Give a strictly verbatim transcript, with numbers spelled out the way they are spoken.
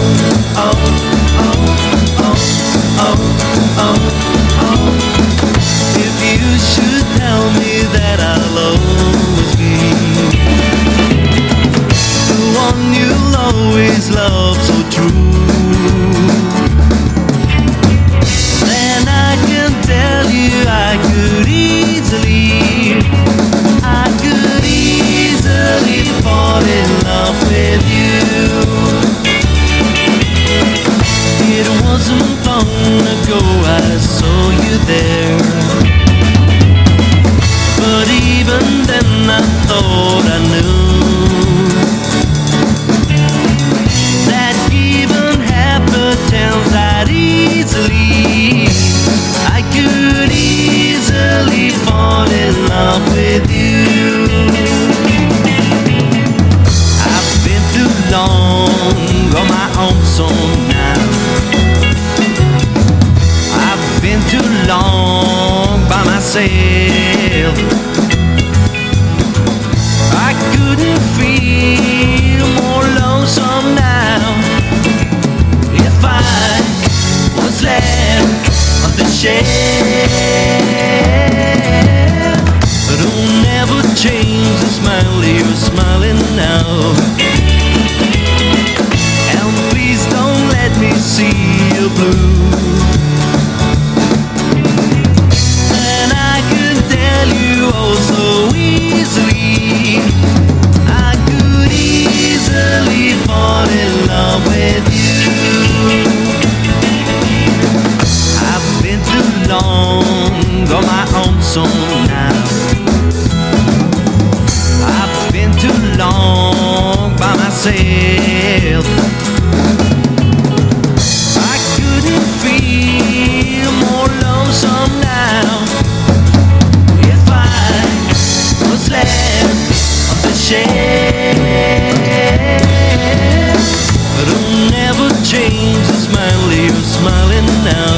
oh, oh, oh, oh, oh, oh. If you should tell me that I'll always be the one you'll always love so true, then I can tell you I could easily, I could easily fall in love with you. It wasn't long ago I saw you there, but even then I thought I knew that given half a chance I'd easily, I could easily fall in love with you. I've been too long on my own song now. I've been too long by myself. I couldn't feel more lonesome now if I was left on the shelf. But it'll never change the smile you're smiling now. And please don't let me see you blue. And I can tell you oh so easily, I could easily fall in love with you. I've been too long on my own song now. I've been too long by myself. I couldn't feel more lonesome now if I was left on the shelf. But it'll never change the smile you're smiling now.